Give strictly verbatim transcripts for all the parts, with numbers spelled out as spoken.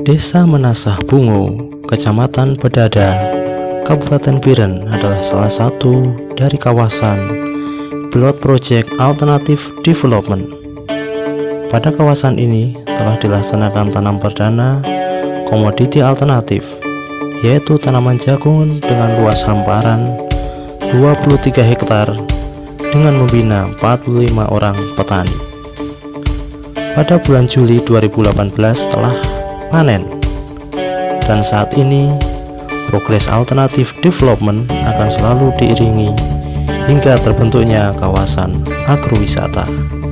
Desa Menasah Bungo, Kecamatan Bedada, Kabupaten Biren adalah salah satu dari kawasan Pilot Project Alternative Development. Pada kawasan ini telah dilaksanakan tanam perdana komoditi alternatif, yaitu tanaman jagung dengan luas hamparan dua puluh tiga hektar dengan membina empat puluh lima orang petani. Pada bulan Juli dua ribu delapan belas telah panen, dan saat ini progres alternatif development akan selalu diiringi hingga terbentuknya kawasan agrowisata.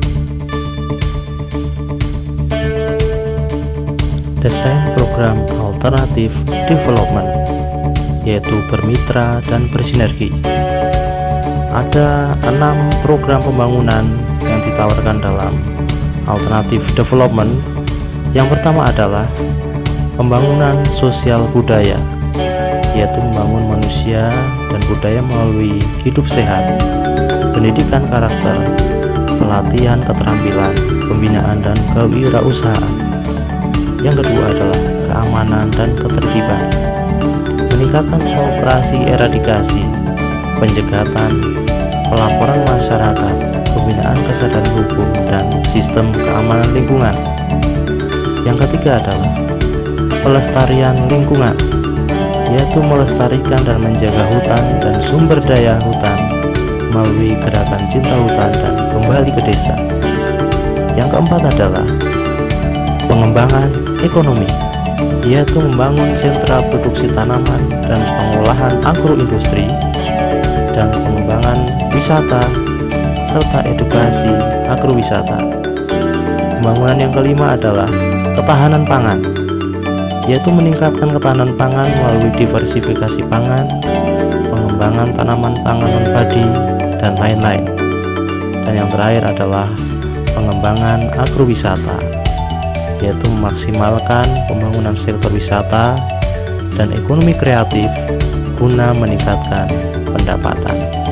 Desain program alternatif development yaitu bermitra dan bersinergi. Ada enam program pembangunan yang ditawarkan dalam alternatif development. Yang pertama adalah pembangunan sosial budaya, yaitu membangun manusia dan budaya melalui hidup sehat, pendidikan karakter, pelatihan keterampilan, pembinaan dan kewirausahaan. Yang kedua adalah keamanan dan ketertiban, meningkatkan operasi eradikasi, penjegatan, pelaporan masyarakat, pembinaan kesadaran hukum, dan sistem keamanan lingkungan. Yang ketiga adalah pelestarian lingkungan, yaitu melestarikan dan menjaga hutan dan sumber daya hutan melalui gerakan cinta hutan dan kembali ke desa. Yang keempat adalah pengembangan ekonomi, yaitu membangun sentra produksi tanaman dan pengolahan agroindustri, dan pengembangan wisata serta edukasi agrowisata. Pembangunan yang kelima adalah ketahanan pangan, yaitu meningkatkan ketahanan pangan melalui diversifikasi pangan, pengembangan tanaman pangan non-padi, dan lain-lain. Dan yang terakhir adalah pengembangan agrowisata, yaitu memaksimalkan pembangunan sektor wisata dan ekonomi kreatif guna meningkatkan pendapatan.